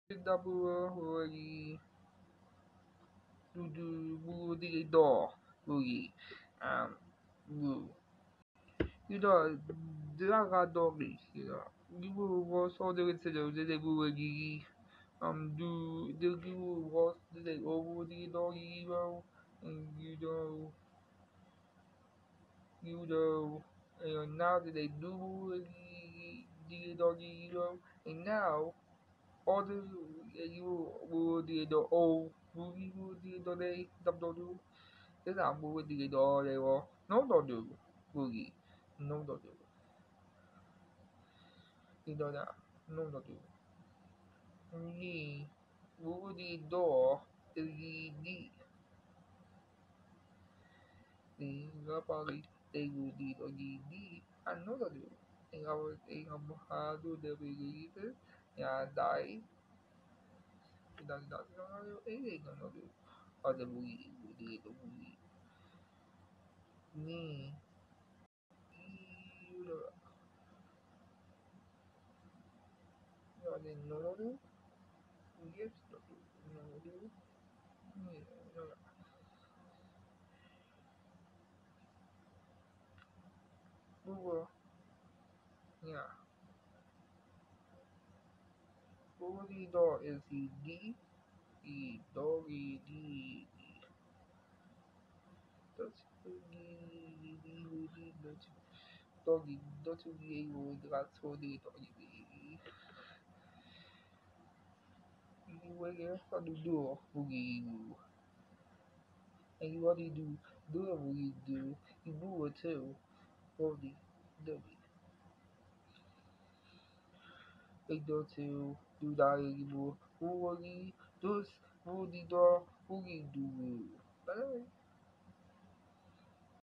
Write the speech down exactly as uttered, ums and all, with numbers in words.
Daburi Dudu Budi Do Buri um Wu. You know, Dragadori, you know. You was all the way to the the Buri um do the you was the over the doggy you and you know you know and now that they do the the doggy you and now all the you will the the old movie will the the day dub do thế là mua đi đó đây có nó đó được boogie nó đó được đi đó đã nó đó được ni mua đi đó đi đi đi gặp Paris đi đi đó đi đi anh nó đó được anh gặp anh gặp hà đồ để về cái thế nhà đại đại đại nó ấy thì nó nó được ở đây boogie boogie đó boogie ni you know nó đi nó được yes nó được nó được ni nó Google yeah Corridor is he D E doggy D that's doggy D doggy doggy that's doggy doggy anyway how to do boogie and what do you do do a boogie do you do it too boogie doggy they do to do that you boogie does boogie do boogie do